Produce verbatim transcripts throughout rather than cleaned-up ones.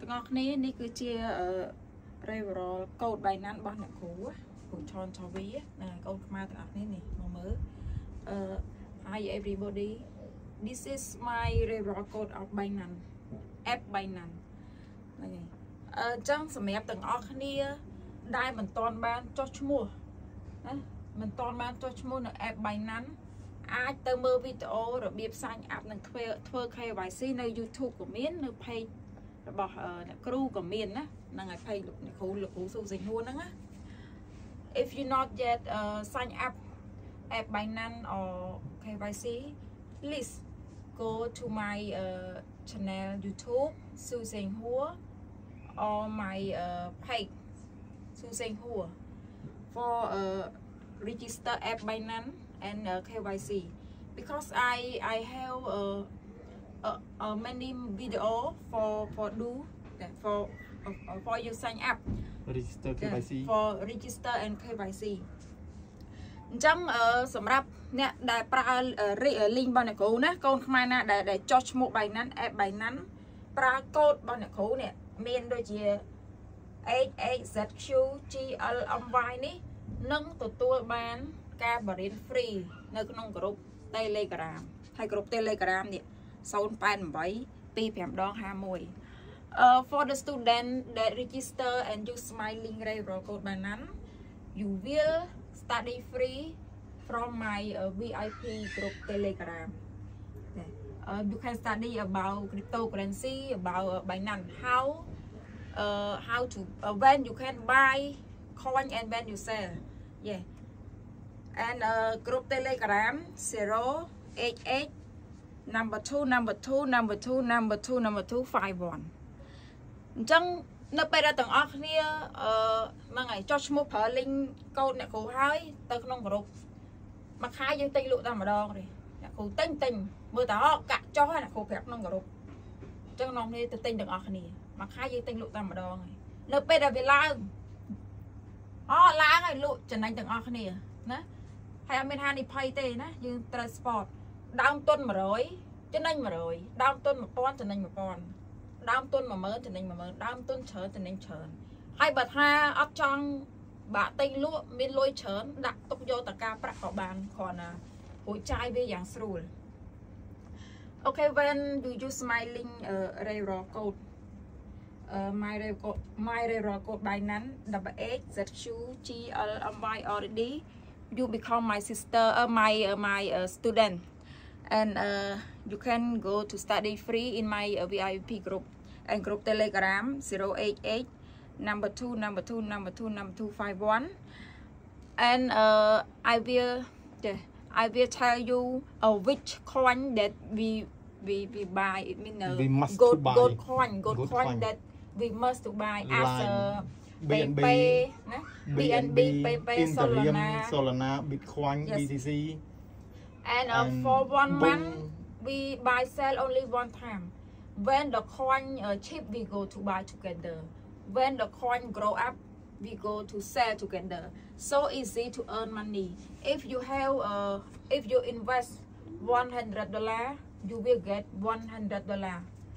ទាំងអស់គ្នានេះគឺជា referral code បាយណាន់របស់អ្នកគ្រូគ្រូឆនឆវីណាកូនខ្មែរទាំងអស់គ្នានេះមកមើល Hi everybody this is my referral code of បាយណាន់ app បាយណាន់ហ្នឹងហើយអឺចឹងសម្រាប់ទាំងអស់គ្នាដែលមិនទាន់បានចុះឈ្មោះណាមិនទាន់បានចុះឈ្មោះនៅ app បាយណាន់អាចទៅមើលវីដេអូរបៀប sign up និងធ្វើធ្វើ K Y C នៅ YouTube ក៏មាននៅ page របស់អ្នកគ្រូក៏មានណាហ្នឹងហើយ page លោកអ្នកគ្រូលោកគ្រូស៊ូសេងហួរហ្នឹងណា If you not yet uh, sign up app Binance or K Y C please go to my uh, channel YouTube Su Seng Hua or my uh, page Su Seng Hua for uh, register app Binance and uh, K Y C because I I have uh, uh, uh, many video for for do for uh, for you sign up register K Y C for register and K Y C អញ្ចឹងសម្រាប់អ្នកដែលប្រើ link របស់អ្នកគ្រូណាកូនខ្មែរណាដែលចុះឈ្មោះ Binance app Binance ប្រើកូដរបស់អ្នកគ្រូនេះមានដូចជា H X Z Q G L M Y នេះនឹងទទួលបានការបរិញ្ញា free នៅក្នុងក្រុម Telegram ហើយក្រុម Telegram នេះ zero eight eight two five five one uh, for the student that register and use my link referral code Binance you will study free from my uh, V I P group Telegram uh, you can study about cryptocurrency about uh, Binance how uh, how to uh, when you can buy coin and when you sell yeah and uh, group Telegram zero eight eight number two number two number two number two number two five one អញ្ចឹងនៅពេលដែលទាំងអស់គ្នាអឺហ្នឹងហើយចុះឈ្មោះប្រើ link កូដអ្នកគ្រូហើយទៅក្នុងក្រុមមួយខែយើងទិញលក់តែម្ដងទេអ្នកគ្រូទិញទិញមើលតើកាក់ចុះអ្នកគ្រូប្រាប់ក្នុងក្រុមអញ្ចឹងនាំគ្នាទៅទិញទាំងអស់គ្នាមួយខែយើងទិញលក់តែម្ដងហើយនៅពេលដែលវាឡើងអូឡើងហើយលក់ចំណេញទាំងអស់គ្នាណាហើយអត់មានហានិភ័យទេណាយើងត្រូវ sport ដើមទុន100ចំណេញ100ដើមទុន1000ចំណេញ1000ដើមទុន10000ចំណេញ10000ដើមទុនច្រើនចំណេញច្រើនហើយបើថាអត់ចង់បាក់ទិញលក់មានលុយច្រើនដាក់ទុកយកតការប្រាក់ក៏បានគ្រាន់ណារួចចាយវាយ៉ាងស្រួល Okay when you use my link uh, referral code uh, my referral my referral code Binance double H Z Q G L M Y already you become my sister uh, my uh, my uh, student and uh, you can go to study free in my uh, V I P group and group Telegram zero eight eight number two number two number two number two five one and uh, I will yeah, I will tell you uh, which coin that we we we buy it mean uh, we must gold buy. gold coin gold Gold coin coin. that we must to buy as uh, B N B B N B Solana Solana Bitcoin yes. B T C and, uh, and for one boom. month we buy sell only one time when the coin uh, cheap we go to buy together when the coin grow up we go to sell together so easy to earn money if you have uh, if you invest one hundred dollar you will get one hundred dollar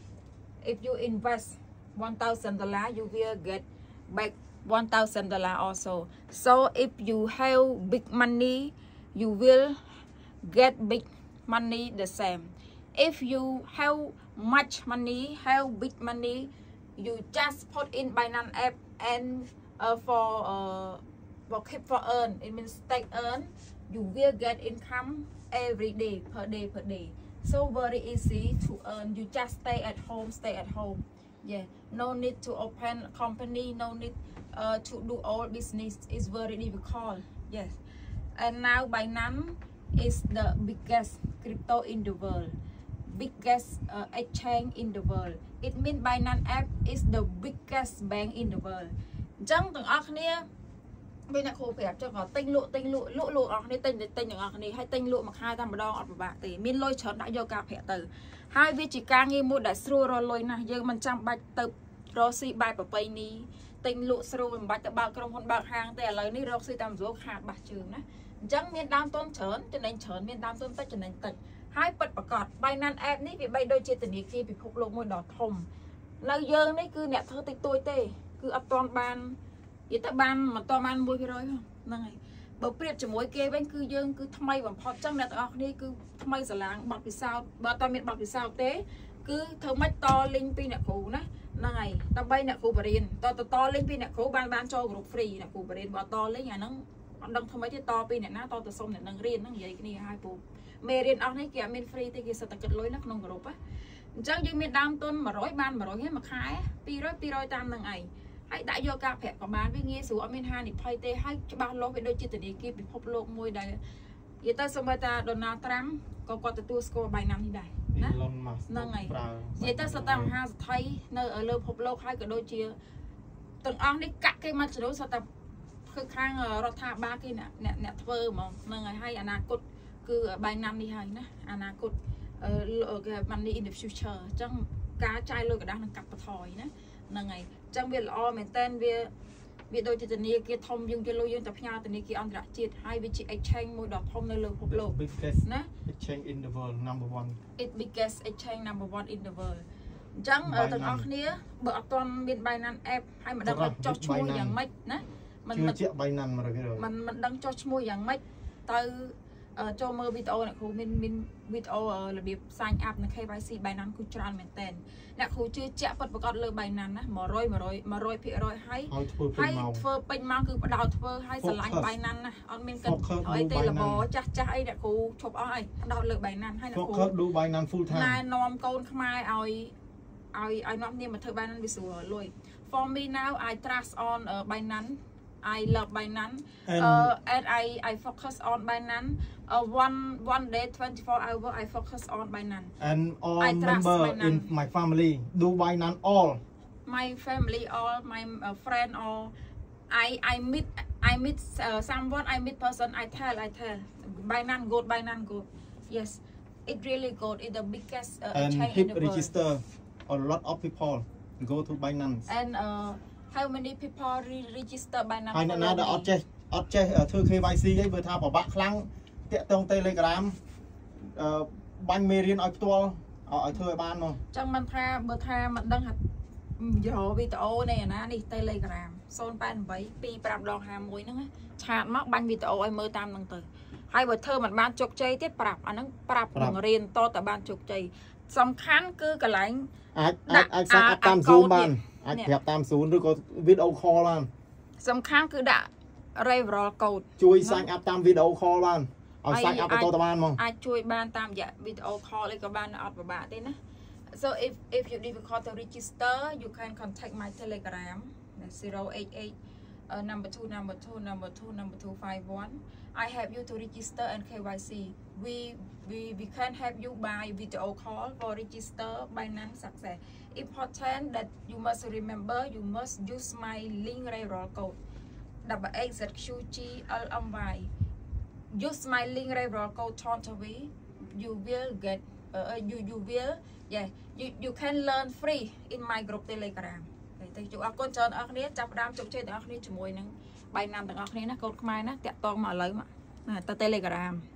if you invest one thousand dollar you will get back one thousand dollar also so if you have big money you will get big money the same if you have much money have big money you just put in Binance app and uh, for uh, for keep for earn it means stake earn you will get income every day per day per day so very easy to earn you just stay at home stay at home yeah no need to open a company no need uh, to do all business it's very difficult yes and now Binance is the biggest crypto in the world biggest uh, exchange in the world it means Binance app is the biggest bank in the world អញ្ចឹងទាំងអស់គ្នាពេលអ្នកគ្រូប្រាប់ចឹងក៏ទិញលក់ទិញលក់លក់លក់អស់គ្នាទិញទិញទាំងអស់គ្នាហើយទិញលក់មួយខែតែម្ដងអត់ពិបាកទេមានលុយច្រើនដាក់យកការប្រាក់ទៅហើយវាជាការងារមួយដែលស្រួលរលុយណាស់យើងមិនចាំបាច់ទៅរកស៊ីបែបប្រពៃណីទិញលក់ស្រួលមិនបាច់ទៅបើកក្រុមហ៊ុនបើកហាងទេឥឡូវនេះរកស៊ីតាមស្រួលខាតបាស់ជើងណាអញ្ចឹងមានដើមទុនច្រើនចំណេញច្រើនមានដើមទុនតិចចំណេញតិចហើយពិតប្រាកដ Binance app នេះវាបីដូចជាធនាគារពិភពលោកមួយដ៏ធំនៅយើងនេះគឺអ្នកធ្វើតិចតួចទេគឺអត់ទាន់បាននិយាយទៅបានមិនទាន់បានមួយភាគរយហ្នឹងហើយបើប្រៀបជាមួយគេវិញគឺយើងគឺថ្មីបំផុតចឹងអ្នកទាំងអស់គ្នាគឺថ្មីស្រឡាងបတ်ពិសោធន៍បើអត់មានបတ်ពិសោធន៍ទេគឺធ្វើម៉េចតលីងពីអ្នកគ្រូណាហ្នឹងហើយដើម្បីអ្នកគ្រូបរិញ្ញាតតតលីងពីអ្នកគ្រូបានបានចូលក្រុម free អ្នកគ្រូបរិញ្ញាបើតលីងអាហ្នឹងអត់ដឹងធ្វើម៉េចទេតពីអ្នកណាតទៅសុំអ្នកនឹងរៀនហ្នឹងនិយាយគ្នាឲ្យពូមេរៀនអស់នេះគេអត់មាន free ទេគេសិតតែគិតលុយណាក្នុងក្រុមណាអញ្ចឹងយើងមានដើមទុនone hundredបានone hundredហ្នឹងមួយខែtwo hundred two hundredតាមនឹងឯងហើយដាក់យកការប្រាក់ក៏បានវាងាយស្រួលអត់មានហានិភ័យទេហើយច្បាស់លាស់វាដូចជាធនាគារពិភពលោកមួយដែលនិយាយទៅសូម្បីតា Donald Trump ក៏គាត់ទទួលស្គាល់ Binance នេះដែរណាហ្នឹងហើយនិយាយទៅសត្វតាមមហាសេដ្ឋីនៅលើពិភពលោកហើយក៏ដូចជាទាំងអស់នេះកាក់គេមកជ្រុលសត្វតែគឺខាងរដ្ឋាភិបាលគេអ្នកអ្នកធ្វើហ្មងហ្នឹងហើយហើយអនាគតគឺ Binance នេះហើយណាអនាគតគេ money in the future អញ្ចឹងការចាយលុយកណ្ដាស់នឹងកាត់បន្ថយណាហ្នឹងហើយអញ្ចឹងវាល្អមែនតើវាវាដូចជាធនាគារធំយើងគេលុយយើងតែផ្ញើធនាគារអន្តរជាតិហើយវាជា exchange មួយដ៏ធំនៅលើពិភពលោកណា exchange in the world number one it biggest exchange number one in the world អញ្ចឹងទាំងអស់គ្នាបើអត់ទាន់មាន Binance app ហើយមិនដឹងចុះឈ្មោះយ៉ាងម៉េចណាមិនជឿជាក់ Binance one hundred percent មិនមិនដឹងចុះឈ្មោះយ៉ាងម៉េចទៅចូលមើលវីដេអូអ្នកគ្រូមានមានវីដេអូរបៀប sign up នៅ K Y C Binance គឺច្រើនមែនតើអ្នកគ្រូជឿជាក់ពិតប្រាកដលើ Binance ណាone hundred one hundred percent ហើយហើយធ្វើពេញមកគឺបដោតធ្វើហើយស្រឡាញ់ Binance ណាអត់មានគិតអីទេលបចាស់ចាស់អីអ្នកគ្រូឈប់អស់ហើយបដោតលើ Binance ហើយអ្នកគ្រូ focus ឌូ Binance full time ណែនាំកូនខ្មែរឲ្យឲ្យឲ្យនាំគ្នាមកធ្វើ Binance វាស្រួលលុយ for me now I trust on uh, Binance I love Binance and, uh, and I I focus on Binance uh, one one day twenty-four hours I focus on Binance and all member in my family do Binance all my family all my uh, friend all I I meet I meet uh, someone I meet person I tell I tell Binance good Binance good yes it really good it's the biggest uh, and chain hip in the world register a lot of people go to Binance and uh, how many people re register Binance ហើយអ្នកណាដែលអត់ចេះអត់ចេះធ្វើ K Y C អីបើថាពិបាកខ្លាំងតាក់ទង Telegram អឺបាញ់មេរៀនឲ្យផ្ទាល់ឲ្យធ្វើឲ្យបានមកចឹងមិនថាបើថាមិនដឹងថាយកវីដេអូនេះអាណានេះ Telegram zero eight eight two fiveដងห้าមួយហ្នឹងឆាតមកបាញ់វីដេអូឲ្យមើលតាមហ្នឹងទៅហើយបើធ្វើមិនបានជោគជ័យទៀតប្រាប់អាហ្នឹងប្រាប់នឹងរៀនតតែបានជោគជ័យសំខាន់គឺកន្លែងអាចអាចអាចសាកតាម Zoom បានអាចប្រាប់តាម Zoom ឬក៏ video call បានសំខាន់គឺដាក់ referral code ជួយ sign up តាម video call បានឲ្យ sign up ទៅទៅបានហ្មងអាចជួយបានតាមរយៈ video call អីក៏បានអត់ពិបាកទេណា so if if you difficult to register you can contact my Telegram zero eight eight uh, number two number two number two number two five one I help you to register and K Y C we we we can help you by video call for register Binance success important that you must remember you must use my link referral code double X Z Q G L M Y use my link referral code totally you will get uh, you you will yeah you you can learn free in my group Telegram តែជួបអរគុណច្រើនអ្នកនរគ្នាចាប់ផ្ដើមជោគជ័យទាំងអស់គ្នាជាមួយនឹង Binance ទាំងអស់គ្នាណាកូនខ្មែរណាតាក់តងមកឥឡូវមកទៅ Telegram